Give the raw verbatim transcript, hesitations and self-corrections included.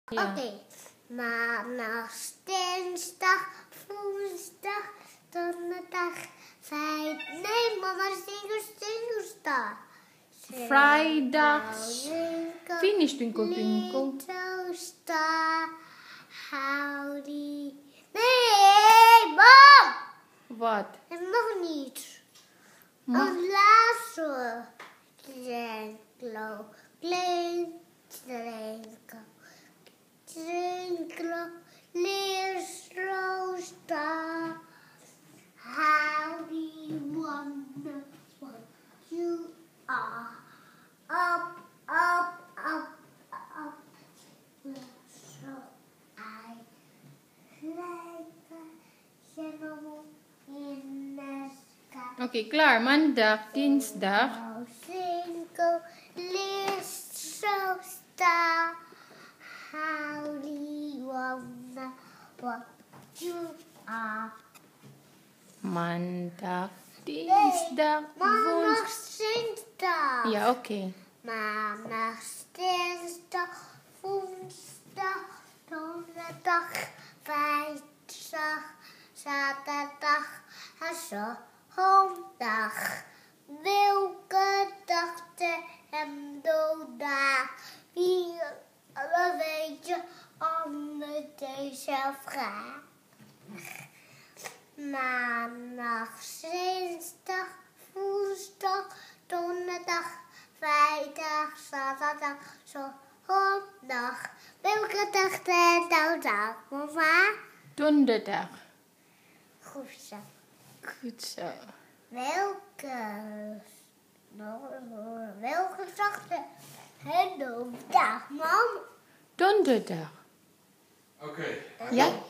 Ja. Oké. Okay. Maandag, dinsdag, woensdag, donderdag, vrijdag. Nee, mama, singers, singersdag. Vrijdag. Finish, twinkle, twinkle. Little star, howdy. Nee, mam! Wat? En nog niet. Ma Een laatste. Twinkle, twinkle, twinkle, twinkle, little star. Howdy, wonderful you are. Up, up, up, up. So I like a gentleman in the sky. Oké, okay, klaar. Maandag, dinsdag. Single list so star. Howdy, wonder what you are. Maandag, dinsdag, Maandag, woensdag. dinsdag. Ja, oké. Okay. Maandag, dinsdag, woensdag, donderdag, vrijdag, zaterdag en zondag. Welke dag de hem dooddag? Wie weet je onder deze vraag? Maandag, dinsdag, woensdag, donderdag, vrijdag, zaterdag, zondag. Welke dag de dooddag, mama? Donderdag. Goed zo. Goed zo. Welke, welke dag de dooddag, mam? Donderdag. Oké. Okay. Ja?